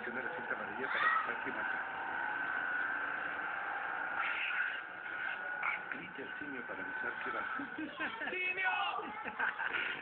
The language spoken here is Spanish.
activación de la cinta amarilla para avisarte y marcar. Grita el simio para avisar que va. ¡Simio!